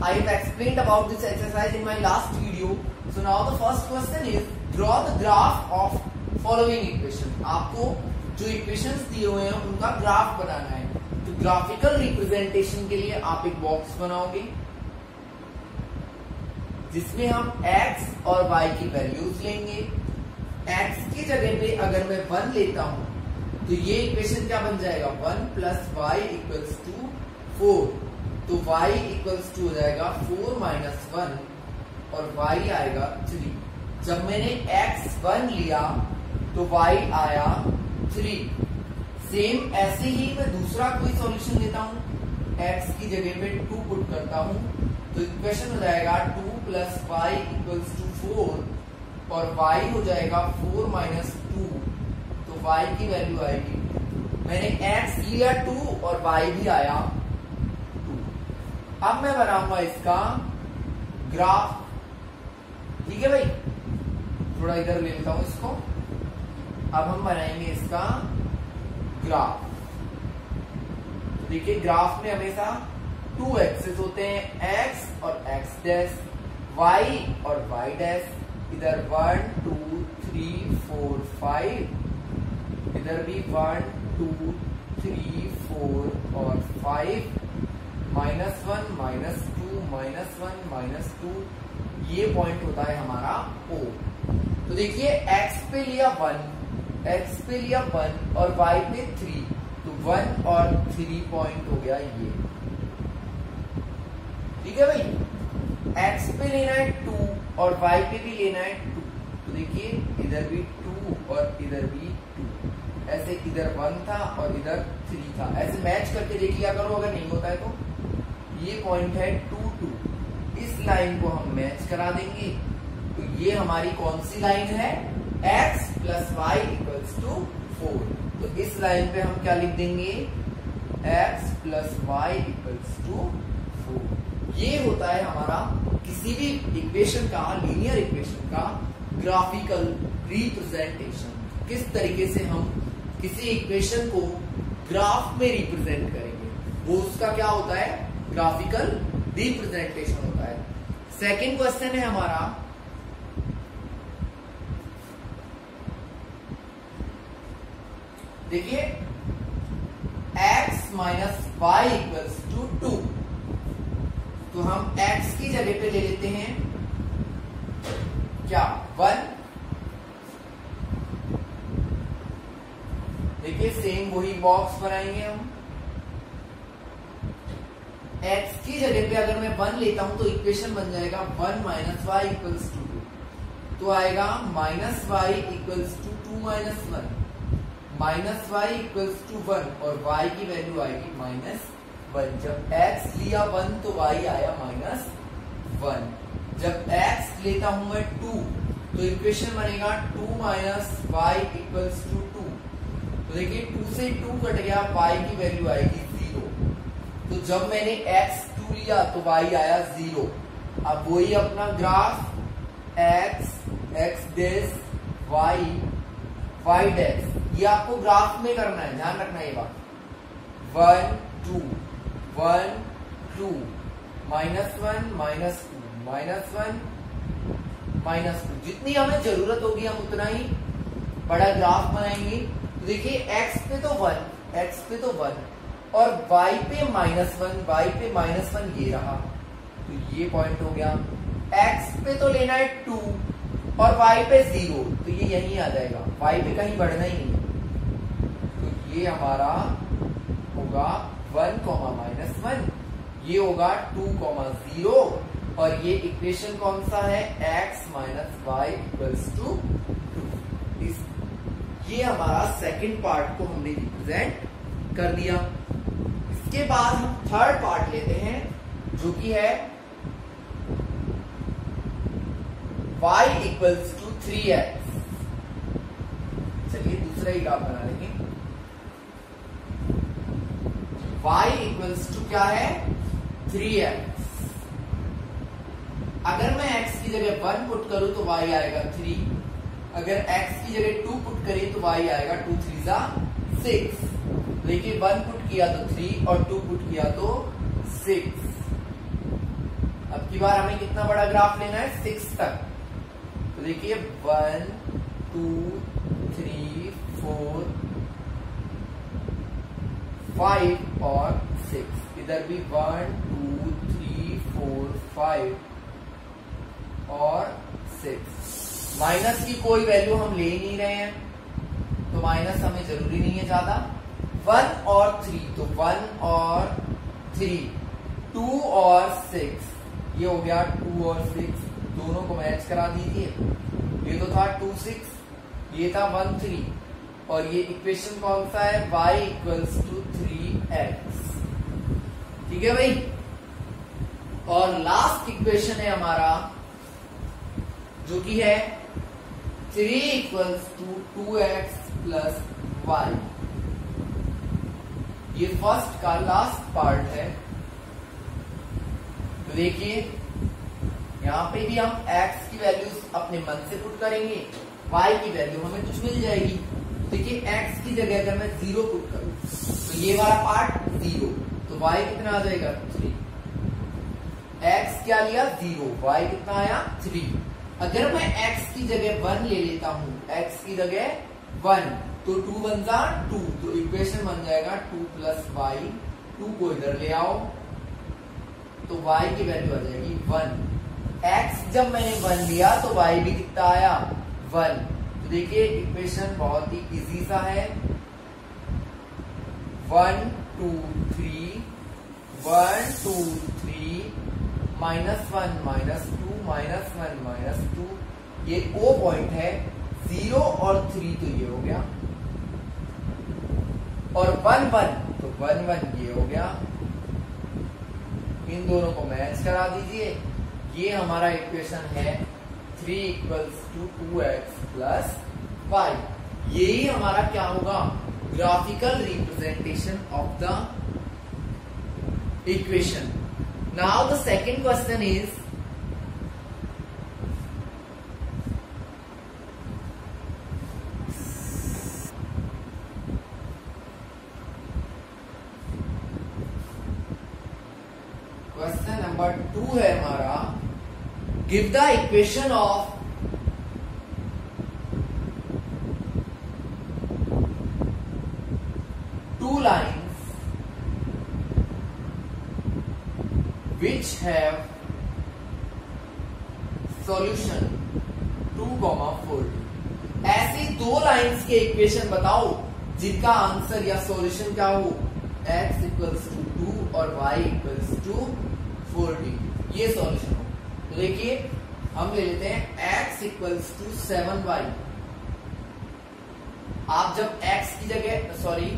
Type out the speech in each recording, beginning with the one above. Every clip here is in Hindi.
I have explained about this exercise in my last video. So now the first question is draw the graph of following equation. आपको जो इक्वेशंस दिए हुए हैं उनका ग्राफ बनाना है. तो ग्राफिकल रिप्रेजेंटेशन के लिए आप एक बॉक्स बनाओगे जिसमें हम x और y की वैल्यूज लेंगे. x की जगह पे अगर मैं 1 लेता हूं तो ये इक्वेशन क्या बन जाएगा, 1 + y = 4. तो y = हो जाएगा 4 - 1 और y आएगा 3. जब मैंने x 1 लिया तो y आया 3. सेम ऐसे ही मैं दूसरा कोई सॉल्यूशन लेता हूं, x की जगह पे 2 पुट करता हूं तो इक्वेशन हो जाएगा 2 + y = 4 और y हो जाएगा 4 - 2. तो y की वैल्यू आएगी, मैंने x लिया 2 और y भी आया 2. अब मैं बनाऊंगा इसका ग्राफ. ठीक है भाई, थोड़ा इधर ले लेता हूं इसको. अब हम बनाएंगे इसका ग्राफ. तो देखिए ग्राफ में हमेशा 2 एक्सेस होते हैं, x और x डैश, y और y डैश. इधर 1 2 3 4 5, इधर भी 1 2 3 4 और 5, -1 -2 -1 -2. ये पॉइंट होता है हमारा O. तो देखिए x पे लिया 1 और y पे 3, तो 1 और 3 पॉइंट हो गया ये. ठीक है भाई, x पे लेना है 2 और y पे भी लेना है 2. तो देखिए इधर भी 2 और इधर भी 2. ऐसे इधर 1 था और इधर 3 था. ऐसे मैच करके देख लिया करो, अगर नहीं होता है तो. ये पॉइंट है 2 2. इस लाइन को हम मैच करा देंगे. तो ये हमारी कौन सी लाइन है, x + y = 4. तो इस लाइन पे हम क्या लिख देंगे, x + y = 4. ये होता है हमारा किसी भी इक्वेशन का, लीनियर इक्वेशन का ग्राफिकल रिप्रेजेंटेशन. किस तरीके से हम किसी इक्वेशन को ग्राफ में रिप्रेजेंट करेंगे, वो उसका क्या होता है, ग्राफिकल रिप्रेजेंटेशन होता है. सेकंड क्वेश्चन है हमारा, देखिए x - y = 2. तो हम x की जगह पे ले लेते हैं क्या, 1. देखिए सेम वही बॉक्स बनाएंगे हम. x की जगह पे अगर मैं 1 लेता हूं तो इक्वेशन बन जाएगा 1 - y = 2. तो आएगा -y = 2 - 1 -y = 1 और y की वैल्यू आएगी -1. जब x लिया 1 तो y आया -1. जब x लेता हूं मैं 2 तो इक्वेशन बनेगा 2 - y = 2. तो देखिए 2 से 2 कट गया, y की वैल्यू आएगी 0. तो जब मैंने x 2 लिया तो y आया 0. अब वही अपना graph x dash y dash, ये आपको ग्राफ में करना है, ध्यान रखना ये बात. 1 2 1 2 -1 -1 -2. जितनी हमें जरूरत होगी हम उतना ही बड़ा ग्राफ बनाएंगे. तो देखिए x पे तो 1 और y पे -1 ये रहा. तो ये पॉइंट हो गया. x पे तो लेना है 2 और y पे 0, तो ये यहीं आ जाएगा, y पे कहीं बढ़ना ही नहीं. तो ये हमारा होगा 1, -1. ये होगा 2, 0 और ये इक्वेशन कौन सा है, x - y = 2. ये हमारा सेकंड पार्ट को हमने रिप्रेजेंट कर दिया. इसके बाद हम थर्ड पार्ट लेते हैं जो कि है y = 3x. चलिए दूसरा ही ग्राफ बना लेंगे. y = क्या है, 3x. अगर मैं x की जगह 1 पुट करूं तो y आएगा 3. अगर x की जगह 2 पुट करें तो y आएगा 2 3 6. देखिए 1 पुट किया तो 3 और 2 पुट किया तो 6. अब की बार हमें कितना बड़ा ग्राफ लेना है, 6 तक। तो देखिए 1 2 3 4 5 और 6, इधर भी 1 2 3 4 5 और 6। माइनस की कोई वैल्यू हम ले नहीं रहे हैं, तो माइनस हमें जरूरी नहीं है ज्यादा। 1 और 3, तो 1 और 3, 2 और 6, ये हो गया 2 और 6, दोनों को मैच करा दीजिए। ये तो था 2 6, ये था 1 3, और ये इक्वेशन कौन सा है, y इक्वल्स टू 3x। ठीक है भाई। और लास्ट इक्वेशन है हमारा, जो कि है 3 equals to 2x plus y। ये फर्स्ट का लास्ट पार्ट है। तो देखिए यहां पे भी हम x की वैल्यूज अपने मन से पुट करेंगे, y की वैल्यू हमें कुछ मिल जाएगी। देखिए x की जगह अगर मैं 0 पुट करूं तो ये वाला पार्ट 0, तो y कितना आ जाएगा 3। x क्या लिया 0, y कितना आया 3। अगर मैं x की जगह 1 ले लेता हूं, x की जगह 1, तो 2 बन जा 2, तो इक्वेशन बन जाएगा 2 प्लस y। 2 को इधर ले आओ तो y की वैल्यू आ जाएगी 1। x जब मैंने 1 लिया तो y भी कितना आया 1। तो देखिए इक्वेशन बहुत ही इजी सा है। 1 2 3 1 2 3 -1 -2 -1 -2, ये O पॉइंट है। 0 और 3 तो ये हो गया, और 1 1 तो 1 1 ये हो गया। इन दोनों को मैच करा दीजिए, ये हमारा इक्वेशन है 3 equals to 2x plus y। यही हमारा क्या होगा, graphical representation of the equation. Now the second question is, question number 2 है हमारा, give the equation of two lines which have solution 2,4। ऐसी दो लाइन्स के इक्वेशन बताओ जिनका आंसर या सॉल्यूशन क्या हो, x इक्वल्स टू 2 और y इक्वल्स टू 4d, ये सॉल्यूशन हो। तो देखिए हम ले लेते हैं x इक्वल्स टू 7y। आप जब x की जगह, सॉरी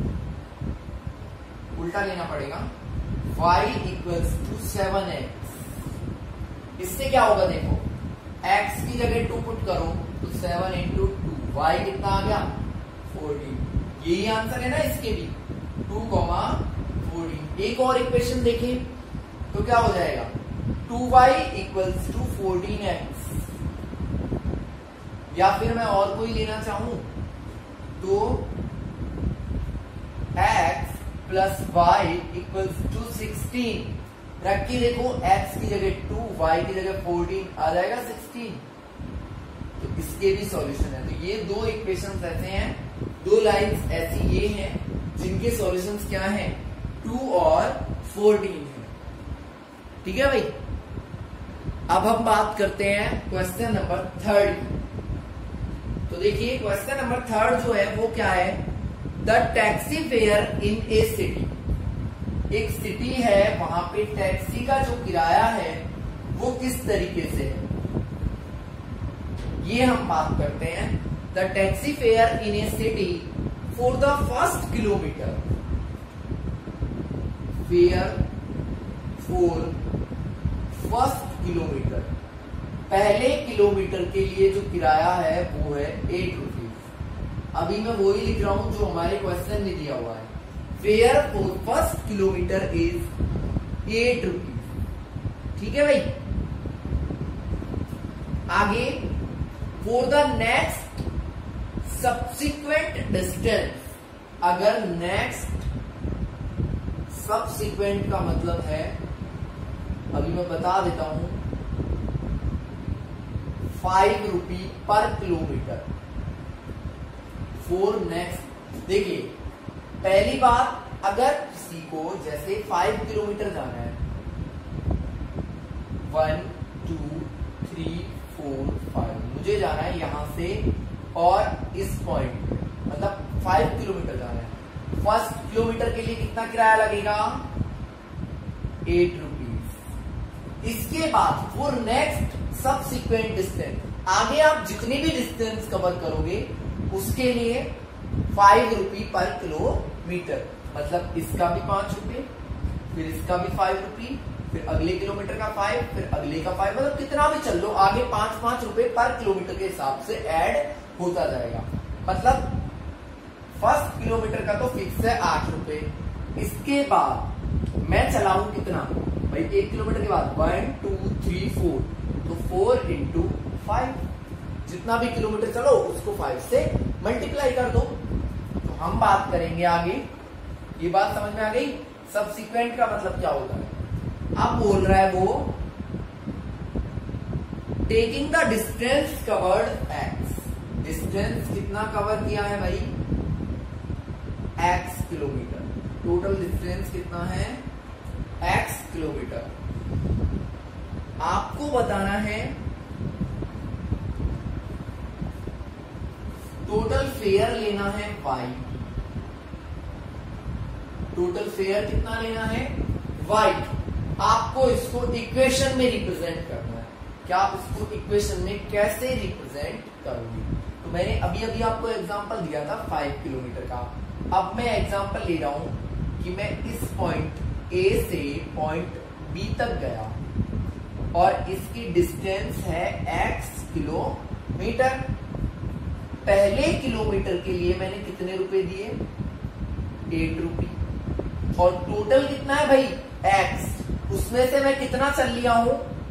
उल्टा लेना पड़ेगा, y इक्वल्स टू 7x। इससे क्या होगा देखो, x की जगह 2 पुट करो तो 7 इंटू 2, y कितना आ गया 4d। यही आंसर है ना इसके भी, 2,4d। एक और इक्वेशन देखें तो क्या हो जाएगा, 2y इक्वल्स टू 14x। या फिर मैं और कोई लेना चाहूं तो x plus y equals to 16। रख के देखो, x की जगह 2, y की जगह 14 आ जाएगा 16। तो इसके भी सॉल्यूशन है। तो ये दो इक्वेशंस ऐसे हैं, दो लाइंस ऐसी ये हैं जिनके सॉल्यूशंस क्या हैं, 2 और 14 है। ठीक है भाई। अब हम बात करते हैं क्वेश्चन नंबर 3। तो देखिए क्वेश्चन नंबर 3 जो है वो क्या है, the taxi fare in a city. एक सिटी है, वहां पे टैक्सी का जो किराया है वो किस तरीके से है, ये हम बात करते हैं। The taxi fare in a city for the first kilometre, fare for first kilometre, पहले किलोमीटर के लिए जो किराया है वो है 8 रुपीज। अभी मैं वही लिख रहा हूं जो हमारे क्वेश्चन में दिया हुआ है, fare for first kilometre is 8 rupees. ठीक है भाई। आगे, for the next subsequent distance, अगर नेक्स्ट सब्सिक्वेंट का मतलब है अभी मैं बता देता हूं, 5 रुपी पर किलोमीटर फॉर नेक्स्ट। देखिए पहली बात, अगर किसी को जैसे 5 किलोमीटर जाना है, 1 2 3 4 5 मुझे जाना है यहां से और इस पॉइंट, मतलब 5 किलोमीटर जाना है। फर्स्ट किलोमीटर के लिए कितना किराया लगेगा? 8 रुपीज। इसके बाद फॉर नेक्स्ट सबसिक्वेंट डिस्टेंस, आगे आप जितनी भी डिस्टेंस कवर करोगे उसके लिए 5 रुपी पर किलोमीटर, मतलब इसका भी 5 रुपए, फिर इसका भी 5 रुपी, फिर अगले किलोमीटर का 5, फिर अगले का 5, मतलब कितना भी चल लो आगे 5-5 रुपए पर किलोमीटर के हिसाब से ऐड होता जाएगा। मतलब फर्स्ट किलोमीटर का तो फिक्स है 8 रुपए। इसके बाद मैं चलाऊं कितना भाई, 1 किलोमीटर के बाद 1 2 3 4, तो 4 इंटू 5, जितना भी किलोमीटर चलो उसको 5 से मल्टीप्लाई कर दो। तो हम बात करेंगे आगे, ये बात समझ में आ गई? सबसिक्वेंट का मतलब क्या होता है? अब बोल रहा है वो taking the distance covered x, distance कितना कवर किया है भाई? x kilometre. टोटल डिस्टेंस कितना है? x kilometre. आपको बताना है टोटल फेयर लेना है y, टोटल फेयर कितना लेना है? y। आपको इसको इक्वेशन में रिप्रेजेंट करना है। क्या आप इसको इक्वेशन में कैसे रिप्रेजेंट करोगे? तो मैंने अभी अभी आपको एग्जांपल दिया था 5 किलोमीटर का। अब मैं एग्जांपल ले रहा हूं कि मैं इस पॉइंट A से पॉइंट B तक गया और इसकी डिस्टेंस है x किलोमीटर। पहले किलोमीटर के लिए मैंने कितने रुपए दिए? 8 रुपी। और टोटल कितना है भाई? x। उसमें से मैं कितना चल लिया हूं?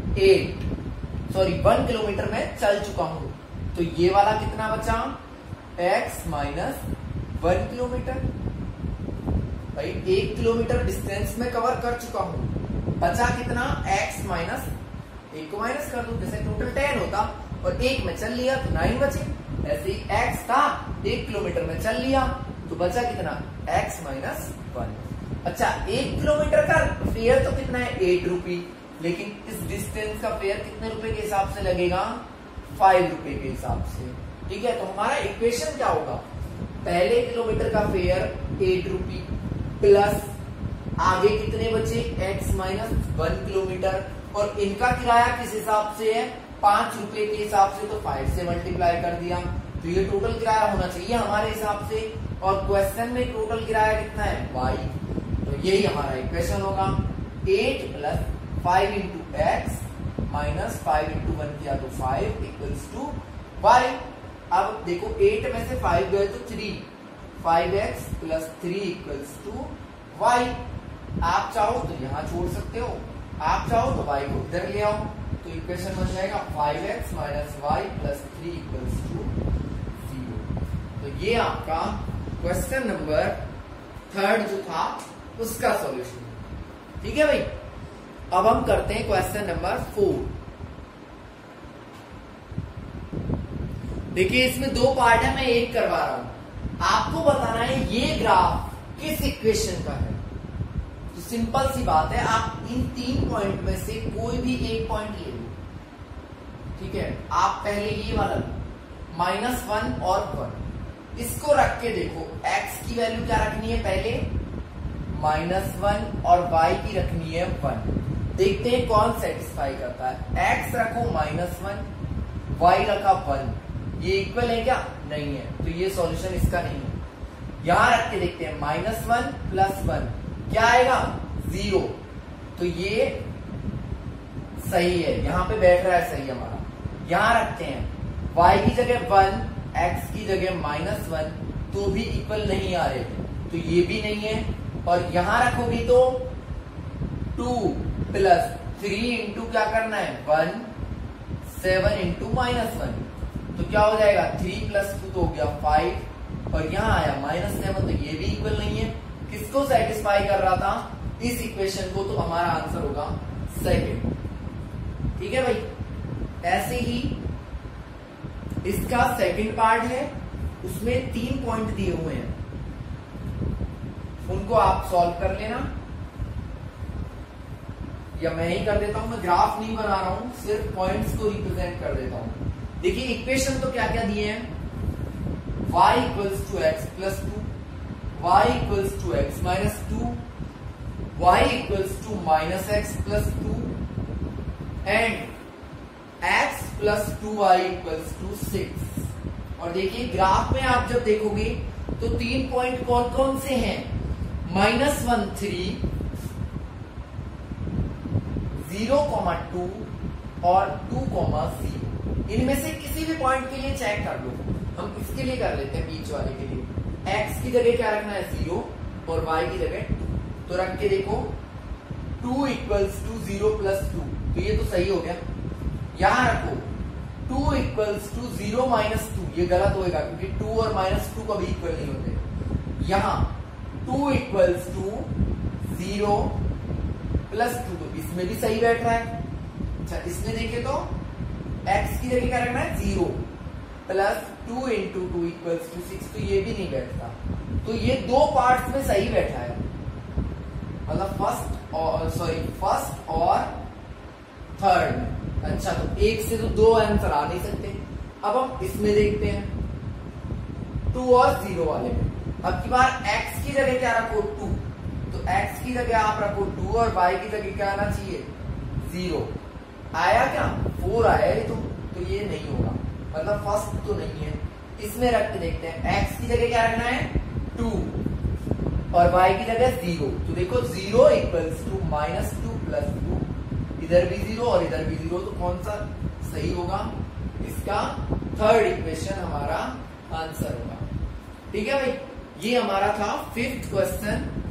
1 किलोमीटर में चल चुका हूं। तो ये वाला कितना बचा? x minus 1 kilometre. भाई 1 किलोमीटर डिस्टेंस में कवर कर चुका हूं, बचा कितना? x माइनस 1 को माइनस कर दो, जैसे टोटल 10 होता और 1 में चल लिया तो 9 बचे। ऐसे ही x था 1 किलोमीटर में चल लिया तो बचा कितना? x minus 1। अच्छा 1 किलोमीटर का फेयर तो कितना है? 8 रुपी, लेकिन इस डिस्टेंस का फेयर कितने रुपए के हिसाब से लगेगा? 5 रुपए के हिसाब से। ठीक है, तो हमारा इक्वेशन क्या होगा? पहले किलोमीटर का फेयर 8 रुपी प्लस आगे कितने बचे? x माइनस 1 किलोमीटर, और इनका किराया किस हिसाब से है? 5 रुपए के हिसाब से, तो 5 से मल्टीप्लाई कर दिया। तो ये टोटल किराया होना चाहिए हमारे हिसाब से, और क्वेश्चन में टोटल किराया कितना है? y। तो यही हमारा इक्वेशन होगा। 8 plus 5 into x minus 5 into 1 किया तो 5 इक्वल्स टू y। अब देखो 8 में से 5 गए तो 3, 5x plus 3 equals to y। आप चाहो तो यहां छोड़ सकते हो, आप चाहो तो y को इधर ले आओ, तो इक्वेशन बन जाएगा 5x minus y plus 3 equals to 0। तो ये आपका क्वेश्चन नंबर 3 जो था उसका सॉल्यूशन। ठीक है भाई, अब हम करते हैं क्वेश्चन नंबर 4। देखिए इसमें 2 पार्ट है, मैं एक करवा रहा हूं। आपको बताना है ये ग्राफ किस इक्वेशन का है। तो सिंपल सी बात है, आप इन 3 पॉइंट में से कोई भी एक पॉइंट ले लो। ठीक है, आप पहले ये वाला लो, -1 और 1, इसको रख के देखो x की वैल्यू क्या रखनी है? पहले -1 और y की रखनी है 1। देखते हैं कौन सेटिस्फाई करता है। x रखो -1, y रखा 1, ये इक्वल है क्या? नहीं है, तो ये सॉल्यूशन इसका नहीं है। यहां रख के देखते हैं -1 प्लस 1 क्या आएगा? 0। तो ये सही है, यहां पे बैठ रहा है सही हमारा। यहां रखते हैं y की जगह 1, x की जगह -1, तो भी इक्वल नहीं आ रहे, तो ये भी नहीं है। और यहां रखोगी तो 2 प्लस 3 इंटू क्या करना है? 1, 7 इंटू -1, तो क्या हो जाएगा? 3 प्लस 2 तो हो गया 5, और यहां आया -7, तो ये भी इक्वल नहीं है। किसको सेटिस्फाई कर रहा था? इस इक्वेशन को, तो हमारा आंसर होगा सेकेंड। ठीक है भाई, ऐसे ही इसका सेकंड पार्ट है, उसमें 3 पॉइंट दिए हुए हैं, उनको आप सॉल्व कर लेना, या मैं ही कर देता हूं। मैं ग्राफ नहीं बना रहा हूं, सिर्फ पॉइंट्स को रिप्रेजेंट कर देता हूं। देखिए इक्वेशन तो क्या क्या दिए हैं, y equals to x plus 2, y equals to x minus 2, y equals to minus x plus 2 and x plus 2y equals to 6। और देखिए ग्राफ में आप जब देखोगे तो 3 पॉइंट कौन कौन से हैं, -1 3, 0,2 और 2,0। इनमें से किसी भी पॉइंट के लिए चेक कर लो। हम इसके लिए कर लेते हैं, बीच वाले के लिए x की जगह क्या रखना है 0 और y की जगह 2। तो रख के देखो 2 इक्वल्स टू 0 प्लस 2, तो ये तो सही हो गया। यहां रखो 2 इक्वल्स टू 0 माइनस 2, ये गलत होएगा क्योंकि 2 और -2 कभी इक्वल नहीं होते। यहां 2 इक्वल्स टू 0 प्लस 2, तो इसमें भी सही बैठ रहा है। अच्छा, इसमें देखे तो x की जगह क्या रखना है 0 प्लस 2 इंटू 2 इक्वल्स टू 6, तो ये भी नहीं बैठता। तो ये 2 पार्ट्स में सही बैठा है, मतलब फर्स्ट और थर्ड में। अच्छा, तो एक से तो 2 आंसर आ नहीं सकते। अब हम इसमें देखते हैं 2 और 0 वाले में। अब की बार x की जगह क्या रखो 2, तो x की जगह आप रखो 2 और y की जगह क्या आना चाहिए 0। आया क्या 4 आया ये तो ये नहीं होगा, मतलब फर्स्ट तो नहीं है। इसमें रख के देखते हैं, x की जगह क्या रखना है 2 और y की जगह 0। तो देखो 0 इक्वल्स टू -2 प्लस 2, इधर भी 0 और इधर भी 0, तो कौन सा सही होगा, इसका थर्ड इक्वेशन हमारा आंसर होगा। ठीक है भाई, ये हमारा था 5th क्वेश्चन।